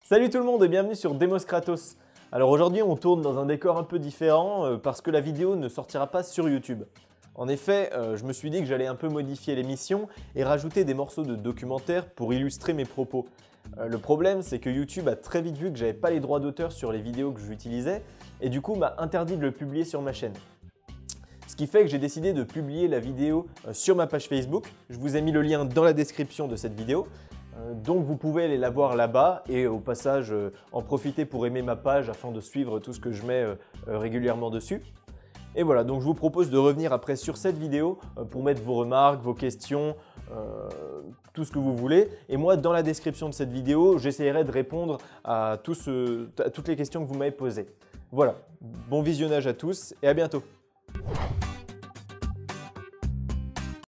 Salut tout le monde et bienvenue sur Demos Kratos. Alors aujourd'hui on tourne dans un décor un peu différent parce que la vidéo ne sortira pas sur YouTube. En effet, je me suis dit que j'allais un peu modifier l'émission et rajouter des morceaux de documentaire pour illustrer mes propos. Le problème c'est que YouTube a très vite vu que j'avais pas les droits d'auteur sur les vidéos que j'utilisais et du coup m'a interdit de le publier sur ma chaîne. Ce qui fait que j'ai décidé de publier la vidéo sur ma page Facebook. Je vous ai mis le lien dans la description de cette vidéo. Donc vous pouvez aller la voir là-bas et au passage en profiter pour aimer ma page afin de suivre tout ce que je mets régulièrement dessus. Et voilà, donc je vous propose de revenir après sur cette vidéo pour mettre vos remarques, vos questions, tout ce que vous voulez. Et moi, dans la description de cette vidéo, j'essaierai de répondre à toutes les questions que vous m'avez posées. Voilà, bon visionnage à tous et à bientôt.